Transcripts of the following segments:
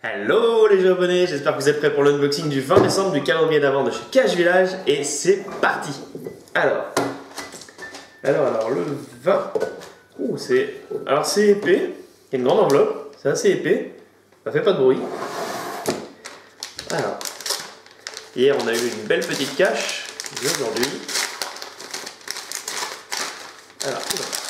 Hello les jeux abonnés, j'espère que vous êtes prêts pour l'unboxing du 20 décembre du calendrier d'avant de chez Cache Village et c'est parti. Alors le 20, c'est épais, il y a une grande enveloppe, c'est assez épais, ça fait pas de bruit. Alors, hier on a eu une belle petite cache, et aujourd'hui, alors,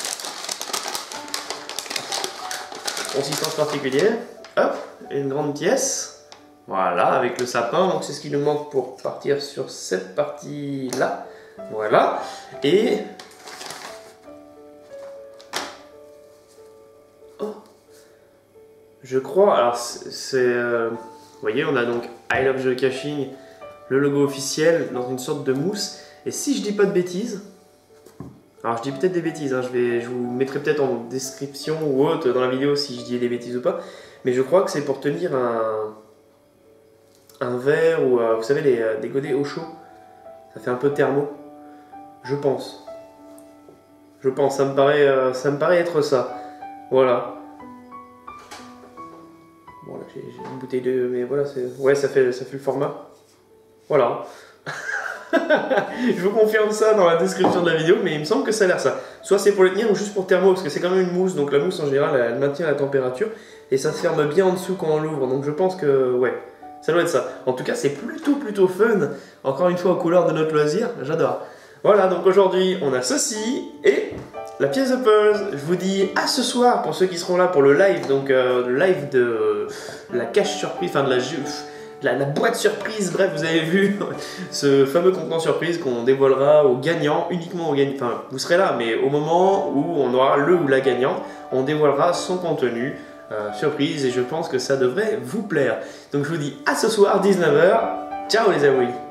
consistance particulière, hop, une grande pièce, voilà, avec le sapin, donc c'est ce qui nous manque pour partir sur cette partie-là, voilà, et... oh, je crois, alors vous voyez, on a donc I Love Geocaching, le logo officiel dans une sorte de mousse, et si je dis pas de bêtises, alors je dis peut-être des bêtises, hein, je vous mettrai peut-être en description ou autre dans la vidéo si je dis des bêtises ou pas, mais je crois que c'est pour tenir un verre ou vous savez des godets au chaud, ça fait un peu thermo, je pense, ça me paraît être ça, voilà. Bon là j'ai une bouteille de... mais voilà, ouais, ça fait le format. Voilà. Je vous confirme ça dans la description de la vidéo, mais il me semble que ça a l'air ça. Soit c'est pour le tenir ou juste pour thermo, parce que c'est quand même une mousse, donc la mousse en général elle maintient la température et ça se ferme bien en dessous quand on l'ouvre, donc je pense que ouais, ça doit être ça. En tout cas c'est plutôt fun, encore une fois aux couleurs de notre loisir, j'adore. Voilà, donc aujourd'hui on a ceci et la pièce de puzzle. Je vous dis à ce soir pour ceux qui seront là pour le live, donc le live de la cache surprise, enfin de la boîte surprise, bref, vous avez vu ce fameux contenant surprise qu'on dévoilera aux gagnants, uniquement aux gagnants, enfin vous serez là, mais au moment où on aura le ou la gagnante, on dévoilera son contenu surprise et je pense que ça devrait vous plaire. Donc je vous dis à ce soir, 19 h, ciao les amis.